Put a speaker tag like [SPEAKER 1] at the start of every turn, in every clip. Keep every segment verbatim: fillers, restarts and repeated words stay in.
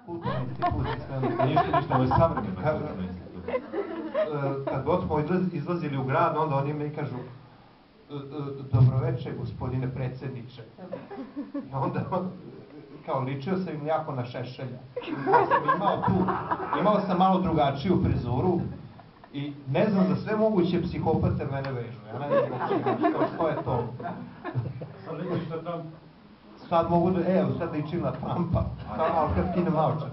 [SPEAKER 1] kulturni institut.
[SPEAKER 2] Ništa, ništa, ovo je savremena kulturna institut.
[SPEAKER 1] Kad god smo izlazili u grad, onda oni mi kažu dobroveče, gospodine predsjedniče. I onda, kao, ličio sam im jako na Šešelja. Imao tu, imao sam malo drugačiju frizuru i ne znam, za sve moguće psihopate mene vežu. Ja ne znam što je to.
[SPEAKER 2] Sad ličiš na Trump?
[SPEAKER 1] Sad mogu da, evo, sad ličim na Trumpa. Samo kad kinem naočar.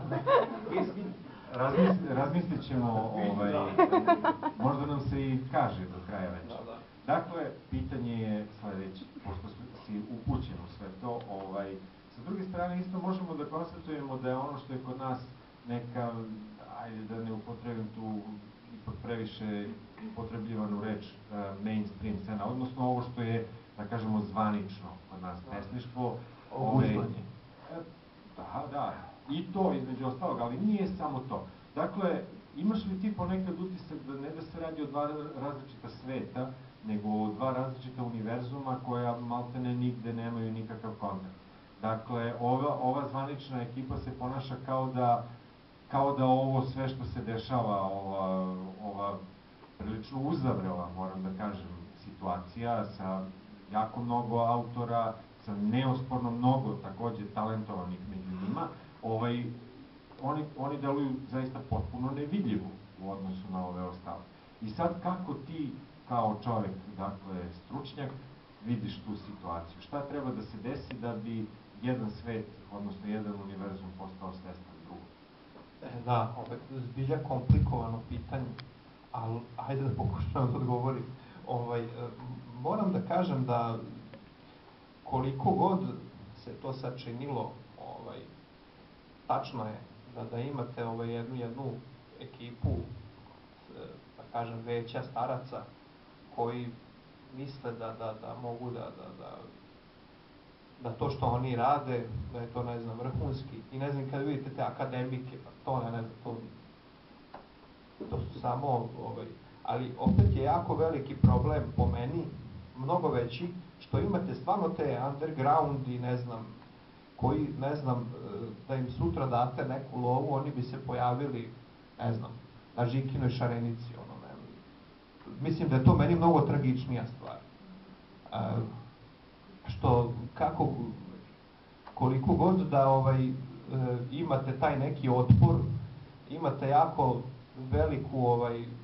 [SPEAKER 2] Razmislit ćemo, možda nam se i kaže do kraja večera. Dakle, pitanje je sledeće, pošto si upućen u sve to. Sa druge strane, isto možemo da konstatujemo da je ono što je kod nas neka, ajde da ne upotrebim tu ipak previše upotrebljivanu reč, mainstream scena, odnosno ovo što je, da kažemo, zvanično kod nas pesništvo.
[SPEAKER 1] Oguzdanje.
[SPEAKER 2] Da, da, i to između ostalog, ali nije samo to. Dakle, imaš li ti ponekad utisak da ne da se radi o dva različita sveta, nego o dva različita univerzuma koja maltene nigde nemaju nikakav kontakt. Dakle, ova zvanična ekipa se ponaša kao da kao da ovo sve što se dešava, ova prilično uzavrela, moram da kažem, situacija sa jako mnogo autora, sa neosporno mnogo takođe talentovanih među njima, oni deluju zaista potpuno nevidljivo u odnosu na ove ostale. I sad kako ti kao čovek, dakle stručnjak, vidiš tu situaciju? Šta treba da se desi da bi jedan svet, odnosno jedan univerzum postao svestan drugog?
[SPEAKER 1] Da, opet zbilja komplikovano pitanje, ali ajde da pokušam da odgovorim. Moram da kažem da koliko god se to sačinilo, tačno je da imate jednu ekipu, da kažem, veća staraca, koji misle da mogu da to što oni rade, da je to, ne znam, vrhunski. I ne znam, kad vidite te akademike, pa to ne znam, to su samo, ali opet je jako veliki problem po meni, mnogo veći, što imate stvarno te underground i ne znam, koji, ne znam, da im sutra date neku lovu, oni bi se pojavili, ne znam, na Žikinoj šarenici, ono, ne znam. Mislim da je to meni mnogo tragičnija stvar. Što, kako, koliko god da imate taj neki otpor, imate jako veliku,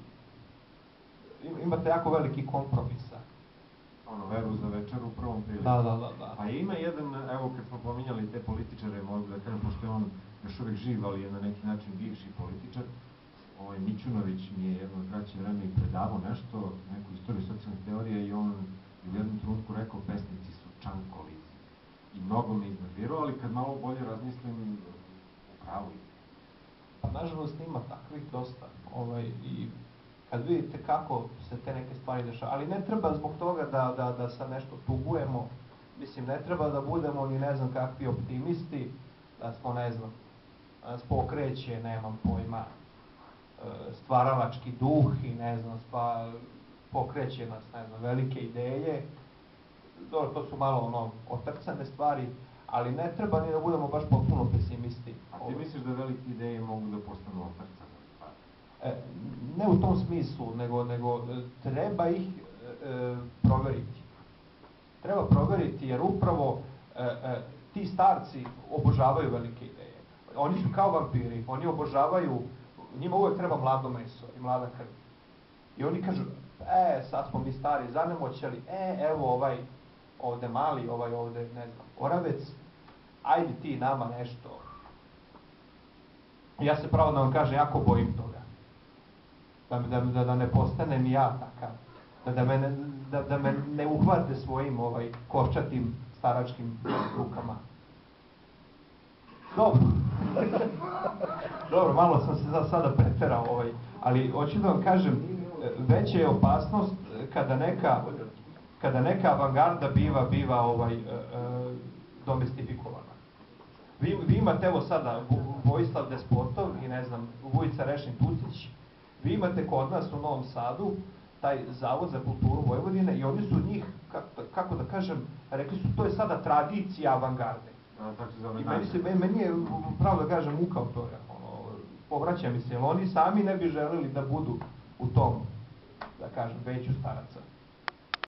[SPEAKER 1] imate jako veliki kompromisa.
[SPEAKER 2] Ono, veru za večer u prvom priliku.
[SPEAKER 1] Da, da, da.
[SPEAKER 2] A ima jedan, evo kad smo pominjali te političare, mogu da kažem, pošto je on još uvek živ, ali je na neki način bivši političar, Mićunović mi je jedno kraće vreme i predavao nešto, neku istoriju socijalnih teorija i on u jednom trenutku rekao pesnici su čankolizi. I mnogo me iznervirao, ali kad malo bolje razmislim, upravo je.
[SPEAKER 1] Pa nažalost ima takvih dosta. I kad vidite kako se te neke stvari dešava, ali ne treba zbog toga da sad nešto tugujemo, mislim, ne treba da budemo ni ne znam kakvi optimisti, da smo, ne znam, nas pokreće, nemam pojma, stvaralački duh i ne znam, pokreće nas, ne znam, velike ideje. Dobro, to su malo ono otrcane stvari, ali ne treba ni da budemo baš potpuno pesimisti.
[SPEAKER 2] A ti misliš da velike ideje mogu da postanu otrcane stvari?
[SPEAKER 1] Ne u tom smislu, nego treba ih proveriti. Treba proveriti jer upravo ti starci obožavaju velike ideje. Oni su kao vampiri, oni obožavaju, njima uvek treba mlado meso i mlada krv. I oni kažu, e, sad smo mi stari, zanemoćali, e, evo ovaj ovde mali, ovaj ovde, ne znam, Oravec, ajde ti nama nešto. Ja se pravo da vam kažem, jako bojim toga. Da ne postanem i ja takav. Da me ne uhvate svojim koščatim staračkim rukama. Dobro. Dobro, malo sam se za sada preterao, ali hoću da vam kažem, veća je opasnost kada neka avangarda biva domestifikovana. Vi imate, evo sada, Vojislav Despotov i ne znam, Vujica Rešin Tucić, vi imate kod nas u Novom Sadu taj Zavod za kulturu Vojvodine i oni su njih, kako da kažem, rekli su to je sada tradicija avangarde.
[SPEAKER 2] tako se zove
[SPEAKER 1] I meni, se, meni je, pravo da kažem, muka od toga. Ono, povraća mi se, jer oni sami ne bi želeli da budu u tom, da kažem, veću staraca.